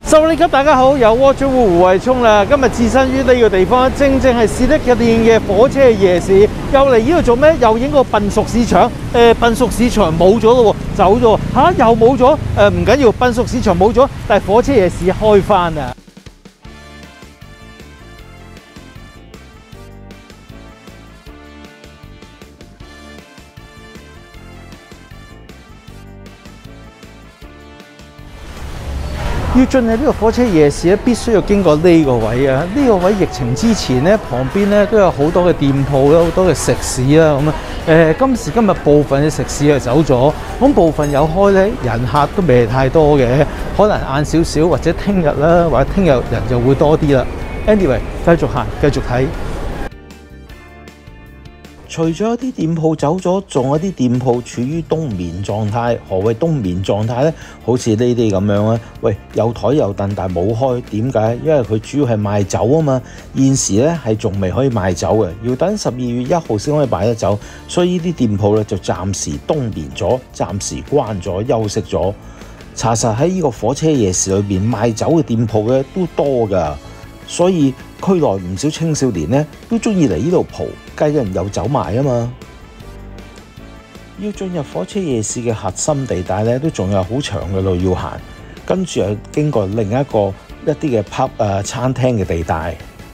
收你級大家好，有窩專戶胡慧聰啦。今日置身於呢個地方，正係士力架嘅火車夜市。又嚟呢度做咩？又影個笨熟市場。笨熟市場冇咗咯喎，走咗嚇，又冇咗。唔緊要，笨熟市場冇咗，但係火車夜市開翻啊！要進入呢個火車夜市咧，必須要經過呢個位啊！呢個位疫情之前咧，旁邊咧都有好多嘅店鋪啦，好多嘅食肆啦咁啊。今時今日部分嘅食肆就走咗，咁部分有開咧，人客都未係太多嘅，可能晏少少或者聽日啦，或者聽日人就會多啲啦。Anyway， 繼續行，繼續睇。除咗一啲店鋪走咗，仲有啲店鋪處於冬眠狀態。何謂冬眠狀態呢？好似呢啲咁樣啊！喂，有台有凳，但係冇開，點解？因為佢主要係賣酒啊嘛。現時咧係仲未可以賣酒嘅，要等12月1號先可以賣得酒。所以呢啲店鋪咧就暫時冬眠咗，暫時關咗，休息咗。查實喺呢個火車夜市裏邊賣酒嘅店鋪咧都多㗎，所以區內唔少青少年咧都中意嚟呢度蒲，雞人有酒賣啊嘛！要進入火車夜市嘅核心地帶咧，都仲有好長嘅路要行，跟住又經過另一啲嘅 pub 餐廳嘅地帶。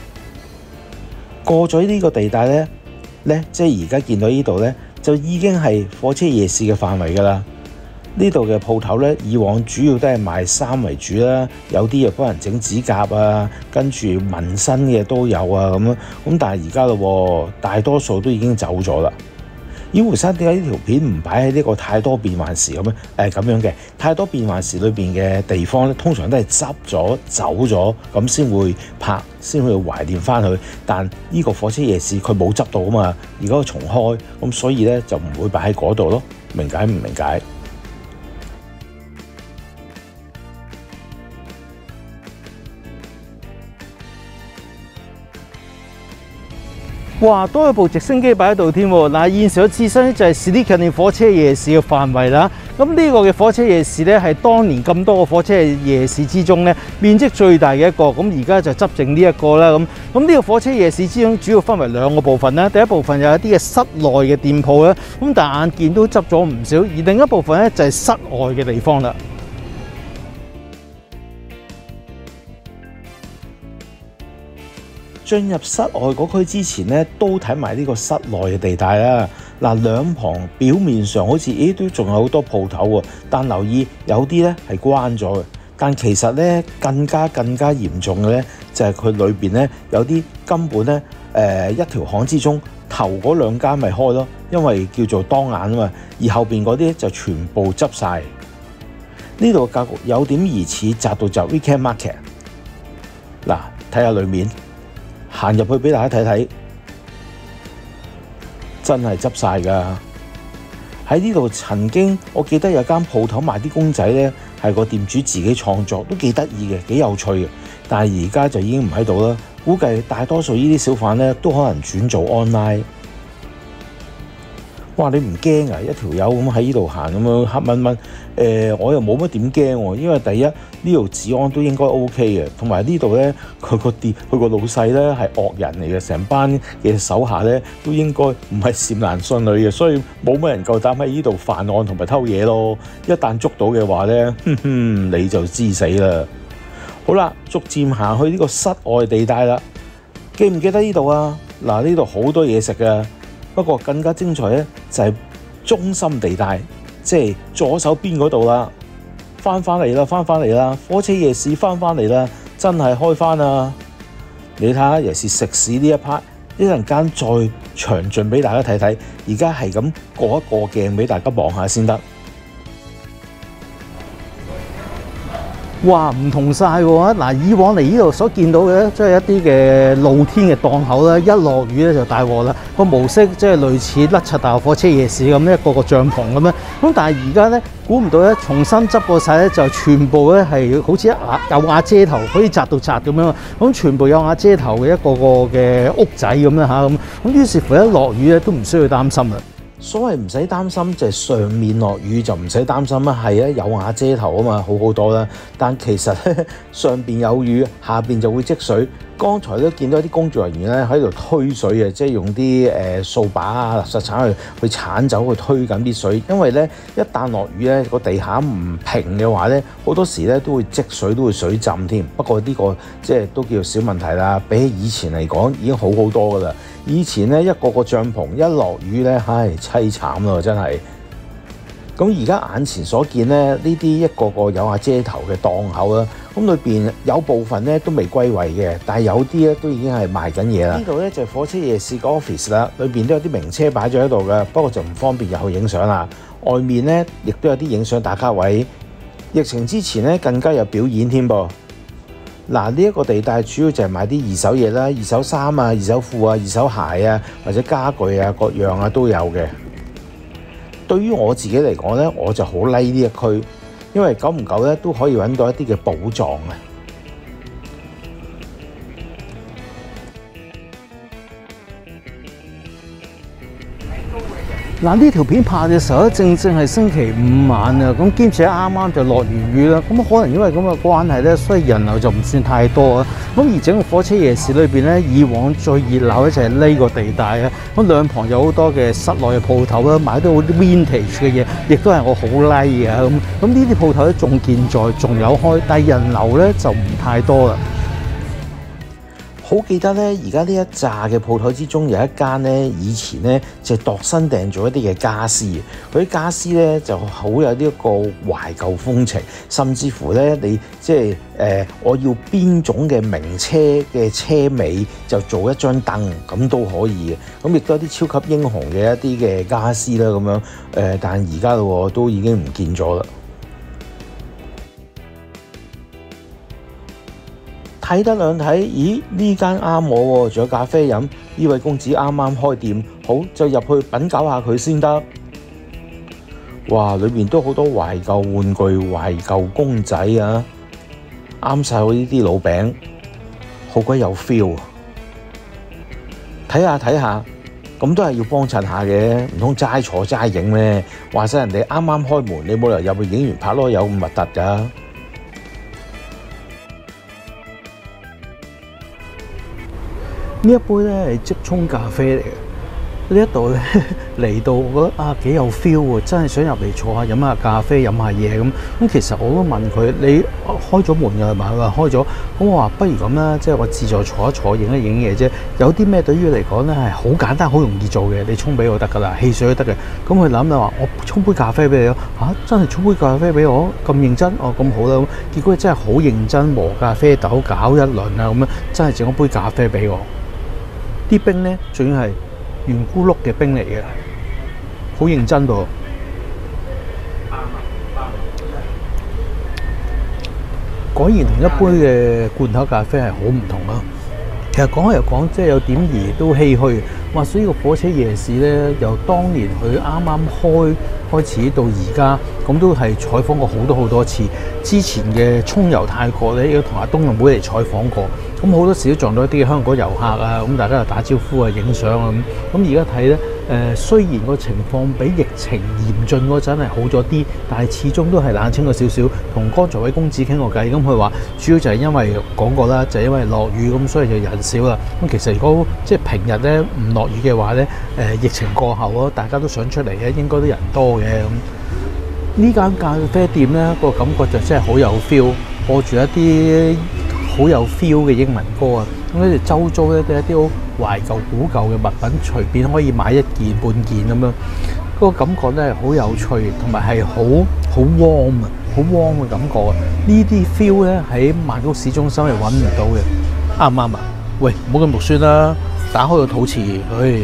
過咗呢個地帶咧，即係而家見到呢度咧，就已經係火車夜市嘅範圍㗎啦。呢度嘅鋪頭咧，以往主要都係賣衫為主啦，有啲又幫人整指甲啊，跟住紋身嘅都有啊咁樣。咁但係而家咯，大多數都已經走咗啦。妖狐山點解呢條片唔擺喺呢個太多變幻時咁樣？咁樣嘅太多變幻時裏邊嘅地方咧，通常都係執咗走咗，咁先會拍，先會懷念翻佢。但呢個火車夜市佢冇執到啊嘛，而家重開，咁所以咧就唔會擺喺嗰度咯。明解唔明解？哇！多有部直升機擺喺度添喎。嗱，現時我置身就係士力架火車夜市嘅範圍啦。咁呢個嘅火車夜市咧，係當年咁多個火車夜市之中咧，面積最大嘅一個。咁而家就執剩呢一個啦。咁呢個火車夜市之中主要分為兩個部分啦。第一部分有一啲嘅室內嘅店鋪啦，咁但係眼見都執咗唔少。而另一部分咧就係室外嘅地方啦。進入室外嗰區之前咧，都睇埋呢個室內嘅地帶啦。嗱，兩旁表面上好似都仲有好多鋪頭喎，但留意有啲咧係關咗嘅。但其實咧更加嚴重嘅咧，就係佢裏邊咧有啲根本咧一條巷之中頭嗰兩間咪開咯，因為叫做當眼啊嘛，而後邊嗰啲就全部執晒。呢度嘅格局有點疑似窄到就 Weekend Market。嗱，睇下裏面。行入去俾大家睇睇，真係執晒㗎。喺呢度曾經，我記得有間鋪頭賣啲公仔咧，係個店主自己創作，都幾得意嘅，幾有趣嘅。但係而家就已經唔喺度啦。估計大多數呢啲小販咧都可能轉做 online。哇！你唔驚啊？一條友咁喺呢度行咁樣黑蚊蚊，我又冇乜點驚喎，因為第一呢度治安都應該 OK 嘅，同埋呢度咧佢個老細咧係惡人嚟嘅，成班嘅手下咧都應該唔係善男信女嘅，所以冇乜人夠膽喺呢度犯案同埋偷嘢咯。一旦捉到嘅話咧，你就知死啦。好啦，逐漸行去呢個室外地帶啦，記唔記得呢度啊？嗱，呢度好多嘢食㗎。不過更加精彩咧，就係中心地帶，即係左手邊嗰度啦。翻嚟啦！火車夜市翻嚟啦，真係開翻啦！你睇下，尤其是食肆呢一 part， 一陣間再詳盡俾大家睇睇。而家係咁過一過鏡俾大家望下先得。哇，唔同晒喎！嗱，以往嚟呢度所見到嘅即係一啲嘅露天嘅檔口啦，一落雨咧就大禍啦。個模式即係類似甩柒大火車夜市咁，一個個帳篷咁樣。咁但係而家咧，估唔到咧，重新執過晒咧，就全部咧係好似有瓦遮頭，可以擲到擲咁樣。咁全部有瓦遮頭嘅一個個嘅屋仔咁啦嚇咁。咁於是乎一落雨咧都唔需要擔心啦。 所謂唔使擔心就係上面落雨就唔使擔心啦，係啊，有瓦遮頭啊嘛，好好多啦。但其實上邊有雨，下邊就會積水。剛才都見到啲工作人員咧喺度推水啊，即係用啲掃把啊、垃圾鏟去鏟走去推緊啲水。因為咧一旦落雨咧個地下唔平嘅話咧，好多時咧都會積水，都會水浸添。不過呢個即係都叫小問題啦，比起以前嚟講已經好好多噶啦。以前咧一個個帳篷一落雨咧，唉，凄慘咯，真係。咁而家眼前所見咧，呢啲一個個有瓦遮頭嘅檔口啦，咁裏邊有部分咧都未歸位嘅，但係有啲咧都已經係賣緊嘢啦。呢度咧就係火車夜市個 office 啦，裏邊都有啲名車擺咗喺度嘅，不過就唔方便入去影相啦。外面咧亦都有啲影相打卡位。疫情之前咧更加有表演添噃。嗱，呢一個地帶主要就係買啲二手嘢啦，二手衫啊、二手褲啊、二手鞋啊，或者家具啊各樣啊都有嘅。對於我自己嚟講咧，我就好 like 呢一區，因為久唔久咧都可以揾到一啲嘅寶藏啊！ 嗱，呢條片拍嘅時候咧，正係星期5晚啊，咁兼且啱啱就落完雨啦，咁可能因為咁嘅關係咧，所以人流就唔算太多啊。咁而整個火車夜市裏邊咧，以往最熱鬧咧就係呢個地帶啊。咁兩旁有好多嘅室內嘅鋪頭啦，買到好啲 vintage 嘅嘢，亦都係我好 like 嘅。咁呢啲鋪頭咧仲健在，仲有開，但係人流咧就唔太多啦。 好記得咧，而家呢一紮嘅鋪頭之中有一間咧，以前咧就度身訂做一啲嘅家私，佢啲家私咧就好有呢一個懷舊風情，甚至乎咧你即係我要邊種嘅名車嘅車尾就做一張凳咁都可以嘅，咁亦都有啲超級英雄嘅一啲嘅家私啦咁樣，但係而家咯都已經唔見咗啦。睇得兩睇，咦呢間啱我喎，仲有咖啡飲。呢位公子啱啱開店，好就入去品攪下佢先得。哇！裏面都好多懷舊玩具、懷舊公仔啊，啱晒我呢啲老餅，好鬼有 feel 啊！睇下睇下，咁都係要幫襯下嘅，唔通齋坐齋影咩？話晒人哋啱啱開門，你冇理由入去影完拍咯，有咁核突㗎？ 呢一杯咧係即沖咖啡嚟嘅，呢一度咧嚟到，我覺得啊幾有 feel 喎，真係想入嚟坐下飲下咖啡飲下嘢咁。咁其實我都問佢：你開咗門㗎係嘛？佢話開咗。咁我話不如咁啦，即係我自助坐一坐，影一影嘢啫。有啲咩對於嚟講咧係好簡單、好容易做嘅，你沖俾我得㗎啦，汽水都得嘅。咁佢諗就話：我沖杯咖啡俾你咯。嚇，真係沖杯咖啡俾我咁認真？哦，咁好啦。結果真係好認真磨咖啡豆，搞一輪啊咁樣，真係整一杯咖啡俾我。啲冰咧，仲要係圓咕碌嘅冰嚟嘅，好認真噃。果然同一杯嘅罐頭咖啡係好唔同咯。其實講開又講，即係有點兒都唏噓。話所以個火車夜市咧，由當年佢啱啱開始到而家，咁都係採訪過好多次。之前嘅葱遊泰國咧，亦都同阿東阿妹嚟採訪過。咁好多時都撞到一啲香港遊客啊，咁大家又打招呼啊、影相啊咁。而家睇咧，雖然個情況比疫情嚴峻嗰陣係好咗啲，但係始終都係冷清咗少少。同剛才位公子傾過偈，咁佢話主要就係因為講過啦，就係因為落雨咁，所以就人少啦。咁其實如果即係平日咧唔落雨嘅話咧，疫情過後咯，大家都想出嚟咧，應該都人多嘅咁。呢間咖啡店咧個感覺就真係好有 feel， 播住一啲好有 feel 嘅英文歌啊！咁跟住周遭咧都係一啲好懷舊古舊嘅物品，隨便可以買一件半件咁樣，嗰個感覺咧好有趣，同埋係好 warm 啊，好 warm 嘅感覺啊！呢啲 feel 咧喺曼谷市中心係揾唔到嘅，啱唔啱啊？喂，唔好咁肉酸啦，打開個肚臍，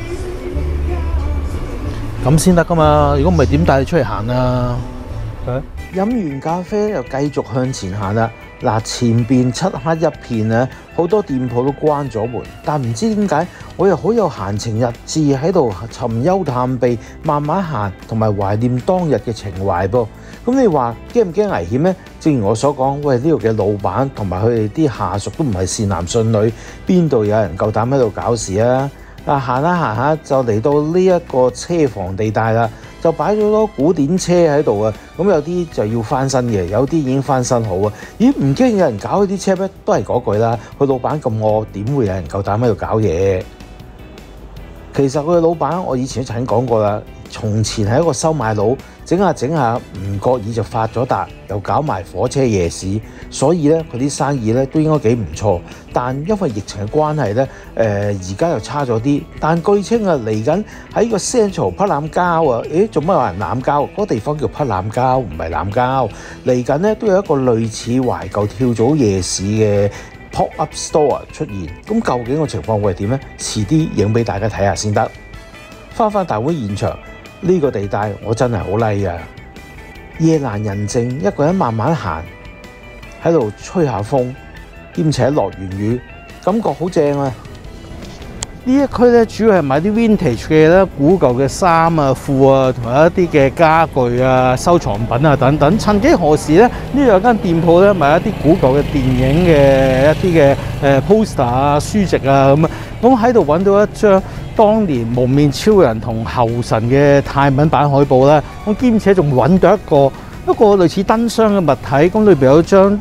咁先得噶嘛！如果唔係點帶你出嚟行啊？ 飲完咖啡又繼續向前行啦。嗱，前邊漆黑一片啊，好多店鋪都關咗門，但唔知點解我又好有閒情逸致喺度尋幽探秘，慢慢行同埋懷念當日嘅情懷噃。咁你話驚唔驚危險呢？正如我所講，喂，呢度嘅老闆同埋佢哋啲下屬都唔係善男信女，邊度有人夠膽喺度搞事啊？ 行下行下就嚟到呢一個車房地帶啦，就擺咗好多古典車喺度啊。咁有啲就要翻新嘅，有啲已經翻新好啊。咦，唔驚有人搞啲車咩？都係嗰句啦，佢老闆咁惡，點會有人夠膽喺度搞嘢？其實佢老闆我以前都曾經講過啦，從前係一個收買佬，整下整下唔覺意就發咗達，又搞埋火車夜市，所以咧佢啲生意咧都應該幾唔錯。但因為疫情嘅關係咧，而家又差咗啲。但據稱啊，嚟緊喺個 Central 匹攬郊啊，做乜有人攬郊？嗰個地方叫匹攬郊，唔係攬郊。嚟緊咧都有一個類似懷舊跳蚤夜市嘅Pop-up store 出現，咁究竟個情況會係點呢？遲啲影俾大家睇下先得。翻大會現場呢個地帶，我真係好 like 啊！夜闌人靜，一個人慢慢行，喺度吹下風，兼且落完雨，感覺好正啊！呢一區咧主要係買啲 vintage 嘅咧古舊嘅衫啊、褲啊，同埋一啲嘅家具啊、收藏品啊等等。曾幾何時咧，呢度有間店鋪咧賣一啲古舊嘅電影嘅一啲嘅poster 啊、書籍啊咁啊。咁喺度揾到一張當年蒙面超人同後神嘅泰文版海報咧，咁兼且仲揾到一個類似燈箱嘅物體，咁裏邊有張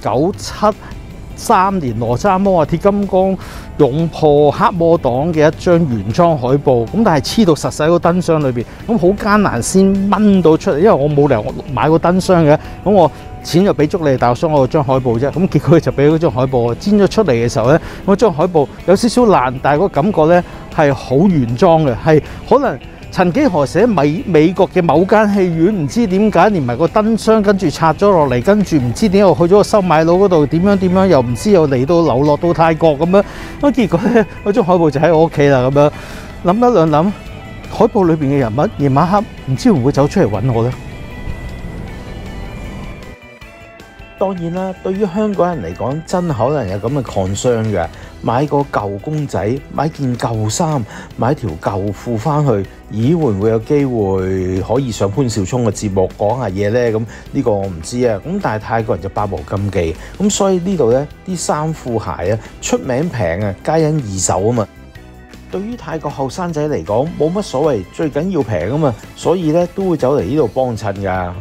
1973年羅渣摩啊鐵金剛勇破黑魔黨嘅一張原裝海報，咁但係黐到實喺個燈箱裏邊，咁好艱難先掹到出嚟，因為我冇理由買個燈箱嘅，咁我錢就俾足你，但我想我張海報啫，咁結果就俾嗰張海報我煎咗出嚟嘅時候咧，嗰張海報有少少爛，但係個感覺咧係好原裝嘅，係可能曾幾何時喺美國嘅某間戲院，唔知點解連埋個燈箱跟住拆咗落嚟，跟住唔知點解又去咗個收買佬嗰度，點樣又唔知又嚟到流落到泰國咁樣，咁結果咧嗰張海報就喺我屋企啦咁樣。諗一兩諗，海報裏邊嘅人物夜晚黑唔知會唔會走出嚟揾我咧？當然啦，對於香港人嚟講，真可能有咁嘅 concern 嘅。買個舊公仔，買件舊衫，買條舊褲翻去，咦會唔會有機會可以上潘紹聰嘅節目講下嘢呢？咁呢個我唔知啊。咁但係泰國人就百無禁忌，咁所以呢度呢啲衫褲鞋啊出名平啊，皆因二手啊嘛。對於泰國後生仔嚟講冇乜所謂，最緊要平啊嘛，所以呢都會走嚟呢度幫襯㗎。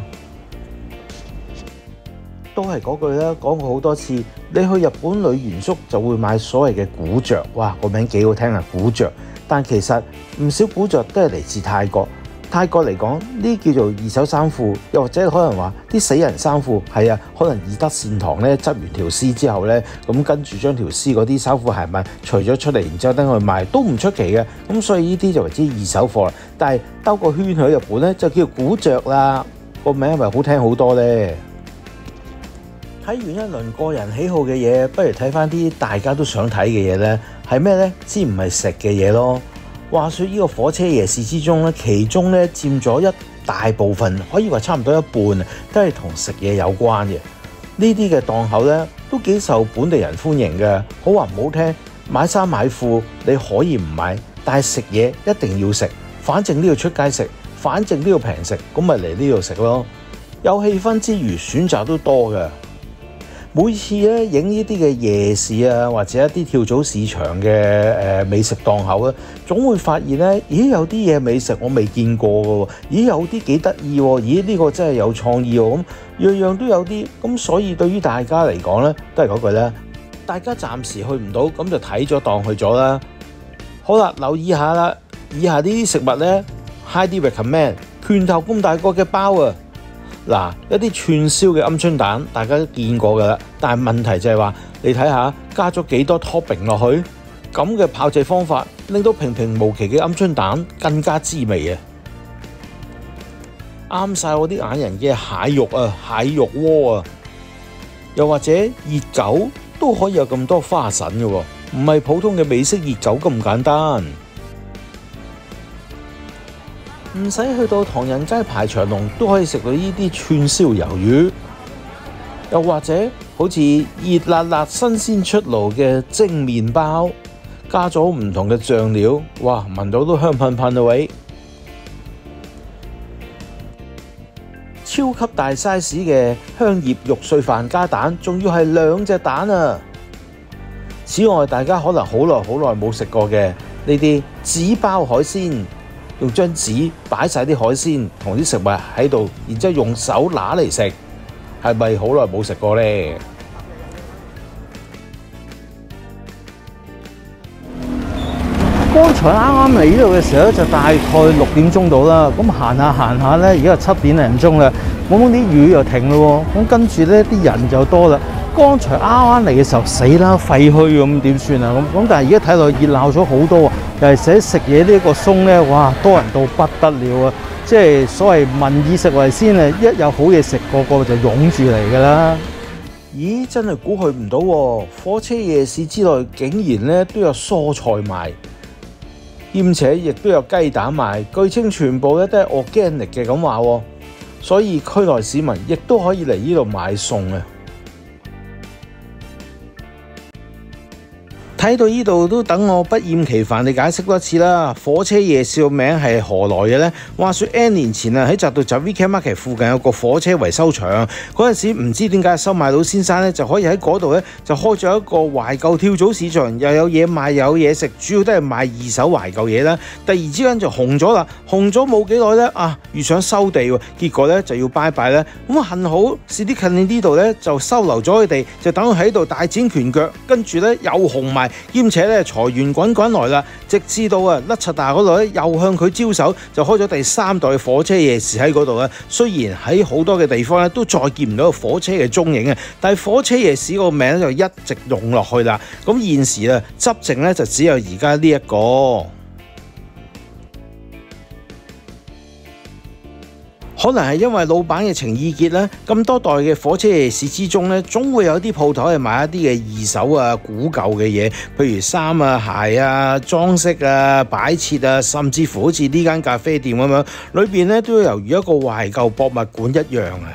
都係嗰句啦，講過好多次。你去日本旅原宿就會買所謂嘅古着，哇個名幾好聽啊！古着，但其實唔少古着都係嚟自泰國。泰國嚟講，呢叫做二手衫褲，又或者可能話啲死人衫褲，係啊，可能義德善堂咧執完條屍之後咧，咁跟住將條屍嗰啲衫褲鞋襪除咗出嚟，然之後等佢賣，都唔出奇嘅。咁所以呢啲就為之二手貨啦。但係兜個圈去日本咧，就叫古着啦。個名係咪好聽好多咧？睇完一輪個人喜好嘅嘢，不如睇翻啲大家都想睇嘅嘢呢？係咩呢？知唔係食嘅嘢咯。話說呢個火車夜市之中呢，其中呢佔咗一大部分，可以話差唔多一半都係同食嘢有關嘅。呢啲嘅檔口呢，都幾受本地人歡迎嘅。好話唔好聽，買衫買褲你可以唔買，但係食嘢一定要食。反正呢度出街食，反正呢度平食，咁咪嚟呢度食咯。有氣氛之餘，選擇都多嘅。每次咧影呢啲嘅夜市啊，或者一啲跳蚤市場嘅美食檔口咧，總會發現咧，咦有啲嘢美食我未見過嘅喎，咦有啲幾得意喎，咦呢個真係有創意喎，咁樣樣都有啲，咁所以對於大家嚟講咧，都係嗰句咧，大家暫時去唔到，咁就睇咗檔去咗啦。好啦，留意下啦，以下呢啲食物咧 ，highly recommend，拳頭咁大個嘅包啊！嗱，一啲串燒嘅鵪鶉蛋，大家都見過㗎啦。但係問題就係話，你睇下加咗幾多 topping 落去，咁嘅炮製方法，令到平平無奇嘅鵪鶉蛋更加滋味啊！啱晒我啲眼人嘅蟹肉啊，蟹肉鍋啊，又或者熱狗都可以有咁多花神嘅喎，唔係普通嘅美式熱狗咁簡單。唔使去到唐人街排長龍都可以食到呢啲串燒魷魚，又或者好似熱辣辣新鮮出爐嘅蒸麵包，加咗唔同嘅醬料，哇！聞到都香噴噴啊喂！超級大 size 嘅香葉肉碎飯加蛋，仲要係2隻蛋啊！此外，大家可能好耐冇食過嘅呢啲紙包海鮮，用張紙擺晒啲海鮮同啲食物喺度，然之後用手拿嚟食，係咪好耐冇食過呢？ 剛才啱啱嚟呢度嘅時候就大概6點鐘到啦，咁行下咧，而家7點零鐘啦，咁啲雨又停咯喎，咁跟住咧啲人就多啦。剛才啱啱嚟嘅時候死啦廢墟咁點算啊？咁但係而家睇落熱鬧咗好多喎，尤其是食嘢呢個鬆咧，哇多人到不得了啊！即係所謂民以食為先啊，一有好嘢食，個個就湧住嚟㗎啦。 咦，真係估佢唔到喎！火車夜市之內竟然咧都有蔬菜賣，兼且亦都有雞蛋賣，據稱全部咧都係 organic 嘅咁話喎，所以區內市民亦都可以嚟呢度買餸啊！睇到呢度都等我不厭其煩地解釋多次啦。火車夜市個名係何來嘅呢？話說 N 年前啊，喺匝道閘 VK Market 附近有個火車維修場，嗰陣時唔知點解收買佬先生咧就可以喺嗰度咧就開咗一個懷舊跳蚤市場，又有嘢賣又有嘢食，主要都係賣二手懷舊嘢啦。突然之間就紅咗啦，紅咗冇幾耐咧遇上收地喎，結果咧就要拜拜啦。咁幸好是啲近呢度咧就收留咗佢哋，就等佢喺度大展拳腳，跟住咧又紅埋。兼且咧財源滾滾來啦，直至到甩柒大嗰度咧又向佢招手，就開咗第3代火車夜市喺嗰度咧。雖然喺好多嘅地方咧都再見唔到火車嘅蹤影啊，但係火車夜市個名就一直用落去啦。咁現時啊執剩咧就只有而家呢一個。可能係因為老闆嘅情意結咧，咁多代嘅火車夜市之中咧，總會有啲鋪頭係賣一啲嘅二手啊、古舊嘅嘢，譬如衫啊、鞋啊、裝飾啊、擺設啊，甚至乎好似呢間咖啡店咁樣，裏邊咧都猶如一個懷舊博物館一樣啊！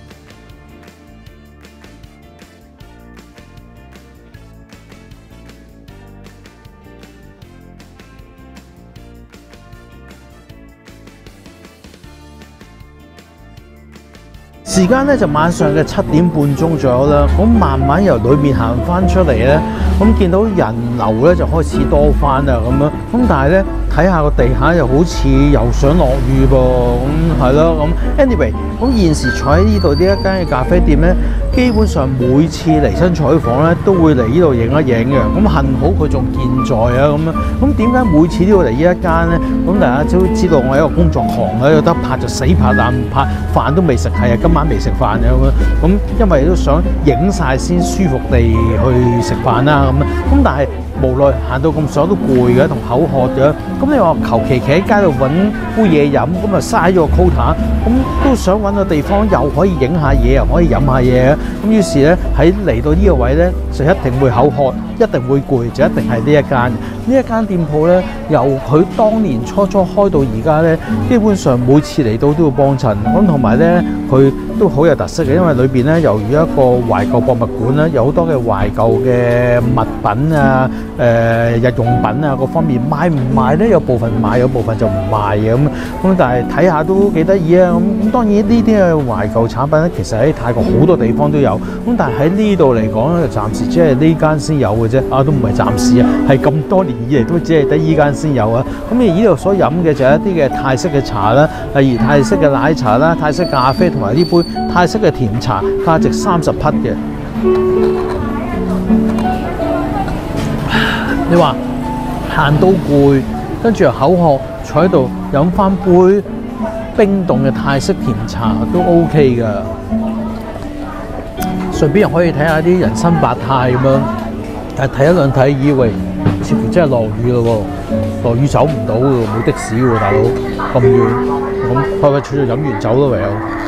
時間咧就晚上嘅7點半鐘左右啦，咁慢慢由裏面行翻出嚟咧，咁見到人流咧就開始多翻啦咁樣，咁但係咧睇下個地下又好似又想落雨噃，咁係咯，咁 anyway， 咁現時坐喺呢度呢一間嘅咖啡店咧，基本上每次嚟親採訪咧都會嚟呢度影一影嘅，咁幸好佢仲健在啊咁樣，咁點解每次都要嚟呢一間咧？咁大家都知道我係一個工作狂啊，有得拍就死拍，但唔拍飯都未食，係啊今晚未食飯嘅咁樣，咁因為都想影晒先舒服地去食飯啦咁，咁但係無奈行到咁上都攰嘅，同口渴嘅，咁你話求其企喺街度揾杯嘢飲，咁啊嘥咗個 quota， 咁都想揾個地方又可以影下嘢，又可以飲下嘢，咁於是咧喺嚟到呢個位咧就一定會口渴，一定會攰，就一定係呢一間。呢一間店鋪咧，由佢當年初開到而家咧，基本上每次嚟到都要幫襯，咁同埋咧佢都好有特色嘅，因為裏邊咧由於一個懷舊博物館啦，有好多嘅懷舊嘅物品啊、日用品啊各方面賣唔賣咧？有部分賣，有部分就唔賣嘅咁但係睇下都幾得意啊！咁當然呢啲嘅懷舊產品咧，其實喺泰國好多地方都有，咁但係喺呢度嚟講咧，就暫時只係呢間先有嘅啫。都唔係暫時啊，係咁多年以嚟都只係得依間先有啊。咁而呢度所飲嘅就係一啲嘅泰式嘅茶啦，例如泰式嘅奶茶啦、泰式咖啡同埋呢杯泰式嘅甜茶，價值30匹嘅。你話行到攰，跟住又口渴，坐喺度飲翻杯冰凍嘅泰式甜茶都 OK 噶。順便又可以睇下啲人生百態咁樣，但係睇一兩睇以為似乎真係落雨咯喎，落雨走唔到喎，冇的士喎大佬咁遠，咁快脆脆飲完走咯唯有。